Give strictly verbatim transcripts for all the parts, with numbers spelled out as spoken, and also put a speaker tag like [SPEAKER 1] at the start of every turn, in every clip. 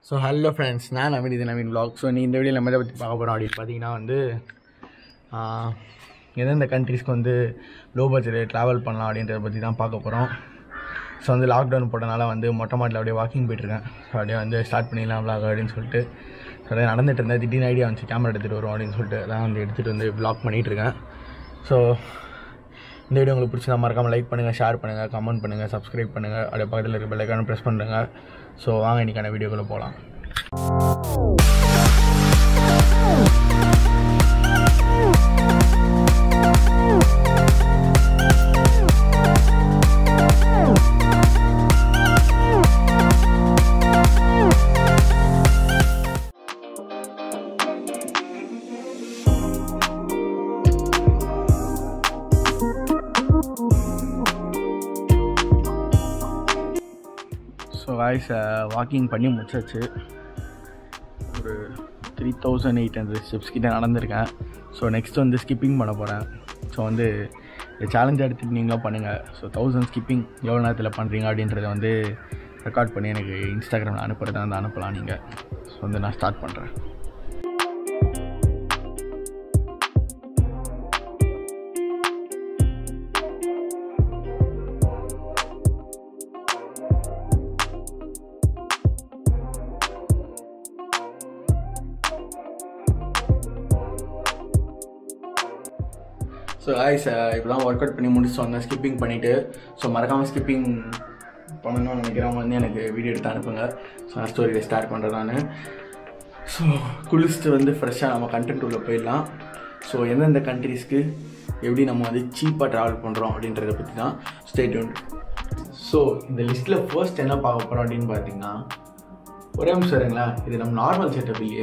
[SPEAKER 1] So hello friends, நான் நவீன், இது Naveen vlog. So நீ இந்த வீடியோ நம்ம எதை பற்றி பார்க்க போகிறோம் அப்படின்னு பார்த்தீங்கன்னா வந்து எந்தெந்த கண்ட்ரீஸ்க்கு வந்து லோ பட்ஜெட்டில் ட்ராவல் பண்ணலாம் அப்படின்றத பற்றி தான் பார்க்க போகிறோம். ஸோ வந்து லாக்டவுன் போட்டனால வந்து மொட்டை மாட்டில் அப்படியே வாக்கிங் போய்ட்டுருக்கேன். ஸோ அப்படியே வந்து ஸ்டார்ட் பண்ணிடலாம் vlog அப்படின்னு சொல்லிட்டு ஸோ அப்படியே நடந்துகிட்டு இருந்தேன். திடீர்னு ஐடியா வந்துச்சு கேமரா எடுத்துகிட்டு வரும் அப்படின்னு சொல்லிட்டு அதான் வந்து எடுத்துகிட்டு வந்து vlog பண்ணிகிட்ருக்கேன். ஸோ இந்த வீடியோ உங்களுக்கு பிடிச்சா மறக்காமல் லைக் பண்ணுங்கள், ஷேர் பண்ணுங்கள், கமெண்ட் பண்ணுங்கள், சப்ஸ்கிரைப் பண்ணுங்கள், அப்படியே பக்கத்தில் இருக்க பெல் ஐக்கானை ப்ரெஸ் பண்ணுங்கள். ஸோ வாங்க இன்றைக்கான வீடியோக்குள்ளே போகலாம். ஸோ காய்ஸ் வாக்கிங் பண்ணி முடிச்சாச்சு. ஒரு three thousand eight hundred steps கிட்டே நடந்திருக்கேன். ஸோ நெக்ஸ்ட் வந்து ஸ்கிப்பிங் பண்ண போகிறேன். ஸோ வந்து இந்த சேலஞ்ச் எடுத்துகிட்டு நீங்களும் பண்ணுங்கள். ஸோ தௌசண்ட் ஸ்கிப்பிங் எவ்வளோ நேரத்தில் பண்ணுறீங்க அப்படின்றத வந்து ரெக்கார்ட் பண்ணி எனக்கு இன்ஸ்டாகிராமில் அனுப்புகிறதா வந்து அனுப்பலாம் நீங்கள். ஸோ வந்து நான் ஸ்டார்ட் பண்ணுறேன். ஸோ காய்ஸ் இப்போ தான் ஒர்க் அவுட் பண்ணி முடிச்சு வந்தேன் ஸ்கிப்பிங் பண்ணிவிட்டு. ஸோ மறக்காமல் ஸ்கிப்பிங் பண்ணணும்னு நினைக்கிறவங்க வந்து எனக்கு வீடியோ எடுத்து அனுப்புங்க. ஸோ நான் ஸ்டோரியில் ஸ்டார்ட் பண்ணுறேன் நான். ஸோ குளிச்சுட்டு வந்து ஃப்ரெஷ்ஷாக நம்ம கண்டென்ட் உள்ள போயிடலாம். ஸோ எந்தெந்த கண்ட்ரீஸ்க்கு எப்படி நம்ம வந்து சீப்பாக ட்ராவல் பண்ணுறோம் அப்படின்றத பற்றி தான் ஸ்டே டியூன்ட். ஸோ இந்த லிஸ்ட்டில் ஃபர்ஸ்ட் என்ன பார்க்க போகிறோம் அப்படின்னு பார்த்தீங்கன்னா, ஒரே நிமிஷம் இருங்களா, இது நம்ம நார்மல் செட்டப் இல்லையே.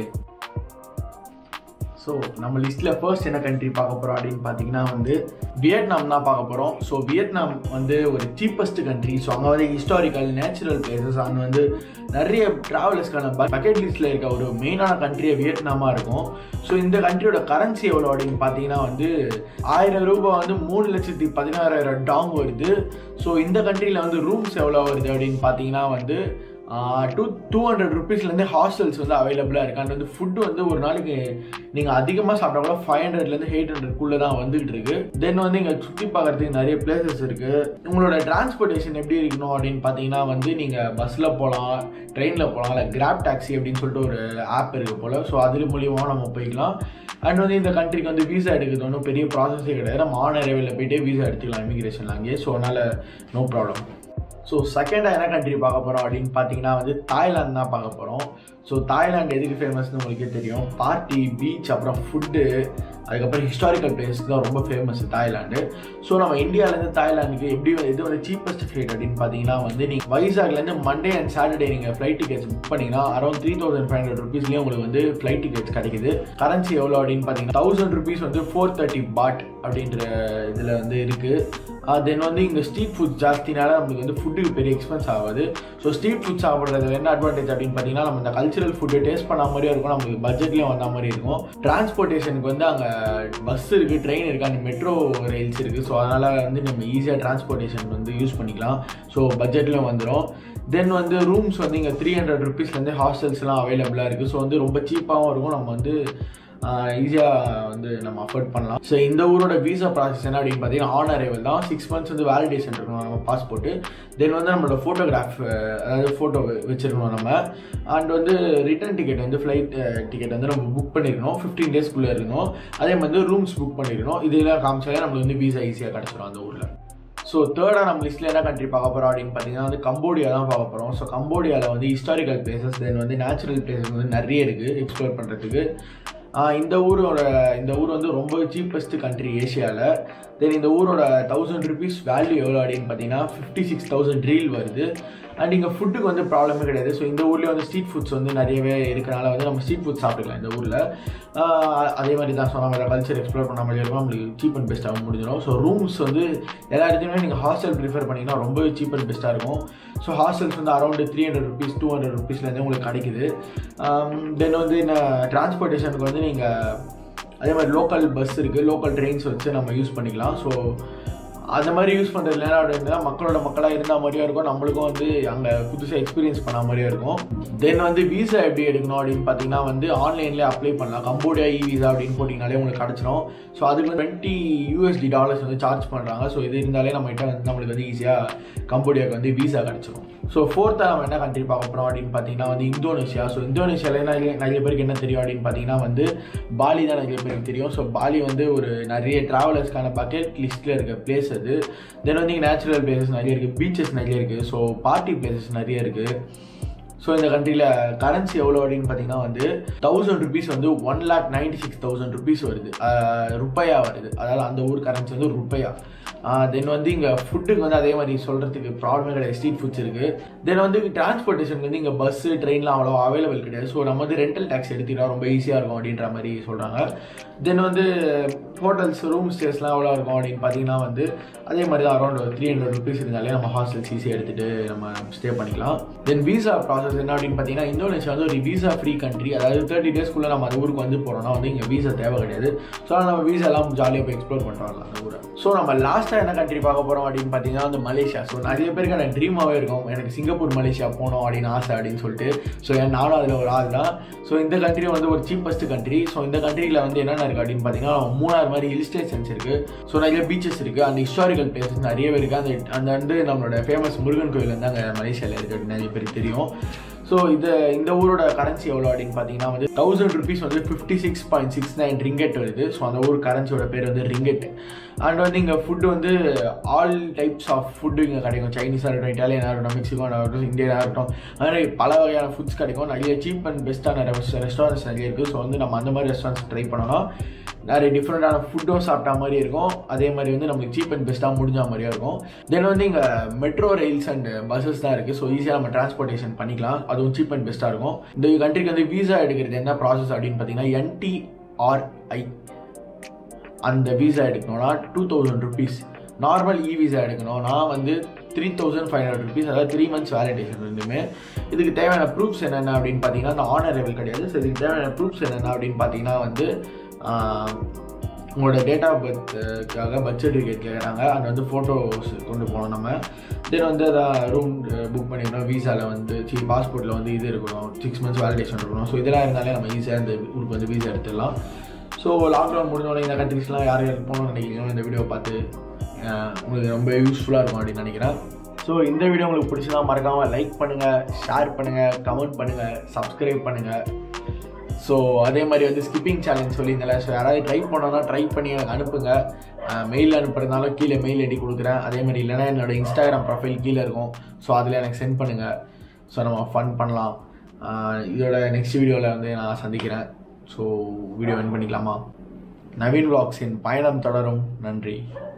[SPEAKER 1] ஸோ நம்ம லிஸ்ட்டில் ஃபர்ஸ்ட் என்ன கண்ட்ரி பார்க்க போகிறோம் அப்படின்னு பார்த்தீங்கன்னா வந்து வியட்நாம் தான் பார்க்க போகிறோம். ஸோ வியட்நாம் வந்து ஒரு சீப்பஸ்ட் கண்ட்ரி. ஸோ அங்கே வந்து ஹிஸ்டாரிக்கல் நேச்சுரல் பிளேசஸ் அங்கே வந்து நிறைய ட்ராவலர்ஸ்க்கான பக்கெட் லிஸ்ட்டில் இருக்க ஒரு மெயினான கண்ட்ரியாக வியட்நாமாக இருக்கும். ஸோ இந்த கண்ட்ரியோட கரன்சி எவ்வளோ அப்படின்னு பார்த்தீங்கன்னா வந்து ஆயிரம் ரூபாய் வந்து மூணு லட்சத்தி பதினாறாயிரம் டாங் வருது. ஸோ இந்த கண்ட்ரியில் வந்து ரூம்ஸ் எவ்வளோ வருது அப்படின்னு பார்த்தீங்கன்னா வந்து டூ டூ ஹண்ட்ரட் ருபீஸ்லேருந்து ஹாஸ்டல்ஸ் வந்து அவைலபிளாக இருக்குது. அண்ட் வந்து ஃபுட்டு வந்து ஒரு நாளைக்கு நீங்கள் அதிகமாக சாப்பிட்டா கூட ஃபைவ் ஹண்ட்ரட்லேருந்து எயிட் ஹண்ட்ரட்குள்ளே தான் வந்துகிட்டு இருக்கு. தென் வந்து இங்கே சுற்றி பார்க்குறதுக்கு நிறைய பிளேசஸ் இருக்குது. உங்களோட டிரான்ஸ்போர்ட்டேஷன் எப்படி இருக்கணும் அப்படின்னு பார்த்தீங்கன்னா வந்து நீங்கள் பஸ்ஸில் போகலாம், ட்ரெயினில் போகலாம், இல்லை கிராப் டாக்ஸி அப்படின்னு சொல்லிட்டு ஒரு ஆப் இருக்குது போல். ஸோ அது மூலியமாக நம்ம போய்க்கலாம். அண்ட் வந்து இந்த கண்ட்ரிக்கு வந்து வீசா எடுக்கிறது ஒன்றும் பெரிய ப்ராசஸே கிடையாது. நம்ம ஆன் அரைவலில் போய்ட்டே வீசா எடுத்துக்கலாம் இமிக்ரேஷன் அங்கேயே. ஸோ அதனால் நோ ப்ராப்ளம். ஸோ செகண்டாக என்ன கண்ட்ரி பார்க்க போகிறோம் அப்படின்னு பார்த்தீங்கன்னா வந்து தாய்லாந்து தான் பார்க்க போகிறோம். ஸோ தாய்லாந்து எதுக்கு ஃபேமஸ்னு உங்களுக்கே தெரியும். பார்ட்டி, பீச், அப்புறம் ஃபுட்டு, அதுக்கப்புறம் ஹிஸ்டாரிக்கல் பிளேஸஸ்க்கு தான் ரொம்ப ஃபேமஸ் தாய்லாந்து. ஸோ நம்ம இந்தியாவிலேருந்து தாய்லாந்துக்கு எப்படி இது வந்து சீப்பஸ்ட் ஃப்ளைட் அப்படின்னு பார்த்தீங்கன்னா வந்து நீங்கள் வைசாக்லேருந்து மண்டே அண்ட் சாட்டர்டே நீங்கள் ஃப்ளைட் டிக்கெட்ஸ் புக் பண்ணிங்கன்னா around three thousand five hundred ருபீஸ்லேயே உங்களுக்கு வந்து ஃப்ளைட் டிக்கெட்ஸ் கிடைக்குது. கரன்சி எவ்வளோ அப்படின்னு பார்த்தீங்கன்னா தௌசண்ட் ருபீஸ் வந்து ஃபோர் தேர்ட்டி பாட் அப்படின்ற இதில் வந்து இருக்குது. தென் வந்து இங்கே ஸ்ட்ரீட் ஃபுட் ஜாஸ்தினால நம்மளுக்கு வந்து ஃபுட்டுக்கு பெரிய எக்ஸ்பென்ஸ் ஆகுது. ஸோ ஸ்ட்ரீட் ஃபுட் சாப்பிட்றது என்ன அட்வான்டேஜ் அப்படின்னு பார்த்தீங்கன்னா நம்ம இந்த கல்ச்சரல் ஃபுட்டு டேஸ்ட் பண்ண மாதிரியும் இருக்கும், நம்மளுக்கு பட்ஜெட்லேயும் வந்த மாதிரி இருக்கும். டிரான்ஸ்போர்ட்டேஷனுக்கு வந்து அங்கே பஸ் இருக்குது, ட்ரெயின் இருக்குது, அண்ட் மெட்ரோ ரயில்ஸ் இருக்குது. ஸோ அதனால் வந்து நம்ம ஈஸியாக டிரான்ஸ்போர்ட்டேஷன் வந்து யூஸ் பண்ணிக்கலாம். ஸோ பட்ஜெட்லேயும் வந்துடும். தென் வந்து ரூம்ஸ் வந்து இங்கே த்ரீ ஹண்ட்ரட் ருபீஸ்லேருந்து ஹாஸ்டல்ஸ்லாம் அவைலபிளாக இருக்குது. ஸோ வந்து ரொம்ப சீப்பாகவும் இருக்கும், நம்ம வந்து ஈஸியாக வந்து நம்ம அஃபோர்ட் பண்ணலாம். ஸோ இந்த ஊரோட வீசா ப்ராசஸ் என்ன அப்படின்னு பார்த்தீங்கன்னா ஆன் அரைவல் தான். சிக்ஸ் மந்த்ஸ் வந்து வேலிடேஷன் இருக்கணும் நம்ம பாஸ்போர்ட்டு. தென் வந்து நம்மளோட ஃபோட்டோகிராஃப், அதாவது ஃபோட்டோ வச்சுருக்கணும் நம்ம. அண்ட் வந்து ரிட்டர்ன் டிக்கெட் வந்து ஃப்ளைட் டிக்கெட் வந்து நம்ம புக் பண்ணியிருக்கணும், ஃபிஃப்டீன் டேஸ்க்குள்ளே இருக்கணும். அதே மாதிரி ரூம்ஸ் புக் பண்ணியிருக்கணும். இதெல்லாம் காமிச்சாலே நம்மளுக்கு வந்து வீசா ஈஸியாக கிடச்சிடும் அந்த ஊரில். ஸோ தேர்டாக நம்ம லிஸ்ட்டில் என்ன கண்ட்ரி பார்க்க போகிறோம் அப்படின்னு பார்த்தீங்கன்னா வந்து கம்போடியா தான் பார்க்க போகிறோம். ஸோ கம்போடியாவில் வந்து ஹிஸ்டாரிக்கல் பிளேசஸ், தென் வந்து நேச்சுரல் பிளேசஸ் வந்து நிறைய இருக்குது எக்ஸ்ப்ளோர் பண்ணுறதுக்கு. இந்த ஊரோட இந்த ஊர் வந்து ரொம்ப சீப்பஸ்ட் கண்ட்ரி ஏஷியாவில். தென் இந்த ஊரோட தௌசண்ட் ருபீஸ் வேல்யூ எவ்வளோ அப்படின்னு பார்த்தீங்கன்னா ஃபிஃப்டி சிக்ஸ் தௌசண்ட் ரீல் வருது. அண்ட் இங்கே ஃபுட்டுக்கு வந்து ப்ராப்ளமே கிடையாது. ஸோ இந்த ஊர்லேயே வந்து ஸ்ட்ரீட் ஃபுட்ஸ் வந்து நிறையவே இருக்கனால வந்து நம்ம ஸ்ட்ரீட் ஃபுட் சாப்பிட்டுக்கலாம் இந்த ஊரில். அதே மாதிரி தான் சொன்ன மாதிரி கல்ச்சர் எக்ஸ்ப்ளோர் பண்ண மாதிரி இருக்கும், நம்மளுக்கு சீப் அண்ட் பெஸ்ட்டாகவும் முடிஞ்சிடும். ஸோ ரூம்ஸ் வந்து எல்லா இடத்துலையுமே நீங்கள் ஹாஸ்டல் ப்ரிஃபர் பண்ணிங்கன்னா ரொம்ப சீப் அண்ட் பெஸ்ட்டாக இருக்கும். ஸோ ஹாஸ்டல்ஸ் வந்து around three hundred rupees two hundred ருபீஸ்லேருந்து உங்களுக்கு கிடைக்குது. தென் வந்து இந்த டிரான்ஸ்போர்ட்டேஷனுக்கு வந்து நீங்கள் அதே மாதிரி லோக்கல் பஸ் இருக்குது, லோக்கல் ட்ரெயின்ஸ் வச்சு நம்ம யூஸ் பண்ணிக்கலாம். ஸோ அந்த மாதிரி யூஸ் பண்ணுறது இல்லைனா அப்படின்னா மக்களோட மக்களாக இருந்தால் மாதிரியும் இருக்கும், நம்மளுக்கும் வந்து அங்கே புதுசாக எக்ஸ்பீரியன்ஸ் பண்ண மாதிரியும் இருக்கும். தென் வந்து வீசா எப்படி எடுக்கணும் அப்படின்னு பார்த்தீங்கன்னா வந்து ஆன்லைன்லேயே அப்ளை பண்ணலாம். கம்போடியா இ வீசா அப்படின்னு போட்டிங்கனாலே உங்களுக்கு கிடச்சிரும். ஸோ அதுக்கு வந்து டுவெண்ட்டி யூஎஸ்டி டாலர்ஸ் வந்து சார்ஜ் பண்ணுறாங்க. ஸோ இது இருந்தாலே நம்மகிட்ட வந்து நம்மளுக்கு வந்து ஈஸியாக கம்போடியாவுக்கு வந்து வீசா கிடச்சிரும். ஸோ ஃபோர்த்தாக நம்ம என்ன கண்ட்ரி பார்க்க போகிறோம் அப்படின்னு பார்த்தீங்கன்னா வந்து இந்தோனேஷியா. ஸோ இந்தோனேஷியாவில் நிறைய நிறைய பேருக்கு என்ன தெரியும் அப்படின்னு பார்த்தீங்கன்னா வந்து பாலி தான் நிறைய பேருக்கு தெரியும். ஸோ பாலி வந்து ஒரு நிறைய ட்ராவலர்ஸ்க்கான பக்கெட் லிஸ்ட்டில் இருக்க பிளேஸ் அது. தென் வந்து இங்கே நேச்சுரல் பிளேசஸ் நிறைய இருக்குது, பீச்சஸ் நிறைய இருக்குது, ஸோ பார்ட்டி பிளேசஸ் நிறைய இருக்குது. ஸோ இந்த கண்ட்ரியில் கரன்சி எவ்வளோ அப்படின்னு பார்த்தீங்கன்னா வந்து தௌசண்ட் ருபீஸ் வந்து one lakh ninety six thousand rupees வருது, ருப்பையா வருது. அதாவது அந்த ஊர் கரன்சி வந்து ருப்பையா. தென் வந்து இங்கே ஃபுட்டுக்கு வந்து அதே மாதிரி சொல்கிறதுக்கு ப்ராப்ளமே கிடையாது, ஸ்ட்ரீட் ஃபுட்ஸ் இருக்குது. தென் வந்து டிரான்ஸ்போர்ட்டேஷனுக்கு வந்து இங்கே பஸ்ஸு ட்ரெயின்லாம் அவ்வளோ அவைலபிள் கிடையாது. ஸோ நம்ம வந்து ரெண்டல் டேக்ஸ் எடுத்துக்கிட்டா ரொம்ப ஈஸியாக இருக்கும் அப்படின்ற மாதிரி சொல்கிறாங்க. தென் வந்து ஹோட்டல்ஸ் ரூம் ஸ்டேஸ்லாம் எவ்வளோ இருக்கும் அப்படின்னு பார்த்தீங்கன்னா வந்து அதே மாதிரி தான் அரௌண்ட் ஒரு த்ரீ ஹண்ட்ரட் ருபீஸ் இருந்தாலே நம்ம ஹாஸ்டல்ஸ் ஈஸியாக எடுத்துகிட்டு நம்ம ஸ்டே பண்ணிக்கலாம். தென் வீசா ப்ராசஸ் என்ன அப்படின்னு பார்த்தீங்கன்னா இந்தோனேஷியா வந்து ஒரு வீசா ஃப்ரீ கண்ட்ரி. அதாவது தேர்ட்டி டேஸ்க்குள்ளே நம்ம அந்த ஊருக்கு வந்து போகிறோம்னா வந்து இங்கே வீசா தேவை கிடையாது. ஸோ நம்ம வீசா எல்லாம் ஜாலியாக போய் எக்ஸ்ப்ளோர் பண்ணிட்டு வரலாம் அந்த ஊரை. ஸோ நம்ம லாஸ்ட்டாக என்ன கண்ட்ரி பார்க்க போகிறோம் அப்படின்னு பார்த்தீங்கன்னா வந்து மலேசியா. ஸோ நிறைய பேருக்கு எனக்கு ட்ரீமாகவே இருக்கும், எனக்கு சிங்கப்பூர் மலேசியா போகணும் அப்படின்னு ஆசை அப்படின்னு சொல்லிட்டு. ஸோ என் நானும் அதில் ஒரு ஆள் தான். ஸோ இந்த கண்ட்ரி வந்து ஒரு சீப்பஸ்ட் கண்ட்ரி. ஸோ இந்த கண்ட்ரியில் வந்து என்னென்ன இருக்குது அப்படின்னு பார்த்தீங்கன்னா மூணாறு மாதிரி ஹில் ஸ்டேஷன்ஸ் இருக்குது. ஸோ நிறைய பீச்சஸ் இருக்குது, அந்த ஹிஸ்டாரிக்கல் பிளேசஸ் நிறையவே இருக்குது. அந்த அந்த வந்து நம்மளோட ஃபேமஸ் முருகன் கோயில் வந்து அங்கே மலேசியாவில் இருக்குது அப்படின்னு நிறைய பேருக்கு தெரியும். ஸோ இது இந்த ஊரோட கரன்சி எவ்வளோ அப்படின்னு பார்த்தீங்கன்னா வந்து தௌசண்ட் ருபீஸ் வந்து fifty six point six nine ringgit வருது. ஸோ அந்த ஊர் கரன்சியோட பேர் வந்து ரிங்கெட். அண்ட் வந்து இங்கே ஃபுட்டு வந்து ஆல் டைப்ஸ் ஆஃப் ஃபுட்டு இங்கே கிடைக்கும். சைனீஸாக இருக்கட்டும், இட்டாலியனாக இருக்கட்டும், மெக்சிகோனாக இருக்கட்டும், இந்தியனாக இருக்கட்டும், அது மாதிரி பல வகையான ஃபுட்ஸ் கிடைக்கும். நிறைய சீப் அண்ட் பெஸ்ட்டான ரெஸ்டாரண்ட்ஸ் நிறைய இருக்குது. ஸோ வந்து நம்ம அந்த மாதிரி ரெஸ்டாரண்ட்ஸ் ட்ரை பண்ணோம்னா நிறைய டிஃப்ரெண்ட்டான ஃபுட்டும் சாப்பிட்டா மாதிரி இருக்கும். அதே மாதிரி வந்து நம்மளுக்கு சீப் அண்ட் பெஸ்ட்டாக முடிஞ்ச மாதிரியும் இருக்கும். தென் வந்து இங்கே மெட்ரோ ரயில்ஸ் அண்ட் பஸ்ஸஸ் தான் இருக்குது. ஸோ ஈஸியாக நம்ம டிரான்ஸ்போர்ட்டேஷன் பண்ணிக்கலாம், அதுவும் சீப் அண்ட் பெஸ்ட்டாக இருக்கும். இந்த கண்ட்ரிக்கு வந்து வீசா எடுக்கிறது என்ன ப்ராசஸ் அப்படின்னு பார்த்தீங்கன்னா என்டிஆர்ஐ அந்த வீசா எடுக்கணும்னா two thousand rupees. Normal e visa எடுக்கணும்னா வந்து three thousand five hundred rupees. அதாவது த்ரீ மந்த்ஸ் வேலிடேஷன் ரெண்டுமே. இதுக்கு தேவையான ப்ரூஃப்ஸ் என்னென்ன அப்படின்னு பார்த்தீங்கன்னா அந்த ஆனரபிள் கிடையாது. ஸோ இதுக்கு தேவையான ப்ரூஃப்ஸ் என்னென்ன அப்படின்னு பார்த்தீங்கன்னா வந்து உங்களோட டேட் ஆஃப் பர்த்துக்காக பர்த் சர்டிஃபிகேட் கேட்குறாங்க, அங்கே வந்து ஃபோட்டோஸ் கொண்டு போகணும் நம்ம. தென் வந்து அதான் ரூம் புக் பண்ணிக்கணும், வீசாவில் வந்து சி பாஸ்போர்ட்டில் வந்து இது இருக்கணும், சிக்ஸ் மந்த்ஸ் வேலிடேஷன் இருக்கணும். ஸோ இதெல்லாம் இருந்தாலே நம்ம ஈஸியாக இந்த ஊருக்கு வந்து வீசா எடுத்துடலாம். ஸோ லாக்டவுன் முடிஞ்சோடனே இந்த கண்ட்ரிஸ்லாம் யார் யார் போகணும்னு நினைக்கிறீங்களோ இந்த வீடியோ பார்த்து உங்களுக்கு ரொம்ப யூஸ்ஃபுல்லாக இருக்கும் அப்படின்னு நினைக்கிறேன். ஸோ இந்த வீடியோ உங்களுக்கு பிடிச்சதா மறக்காமல் லைக் பண்ணுங்கள், ஷேர் பண்ணுங்கள், கமெண்ட் பண்ணுங்கள், சப்ஸ்கிரைப் பண்ணுங்கள். ஸோ அதே மாதிரி வந்து ஸ்கிப்பிங் சேலஞ்ச் சொல்லியிருந்தேன். ஸோ யாராவது ட்ரை பண்ணோன்னா ட்ரை பண்ணி எனக்கு அனுப்புங்க. மெயில் அனுப்புறதுனால கீழே மெயில் ஐடி கொடுக்குறேன். அதே மாதிரி இல்லைனா என்னோடய இன்ஸ்டாகிராம் ப்ரொஃபைல் கீழே இருக்கும். ஸோ அதில் எனக்கு சென்ட் பண்ணுங்கள். ஸோ நம்ம ஃபன் பண்ணலாம். இதோட நெக்ஸ்ட் வீடியோவில் வந்து நான் சந்திக்கிறேன். ஸோ வீடியோ என் பண்ணிக்கலாமா? நவீன் விளாக்ஸின் பயணம் தொடரும். நன்றி.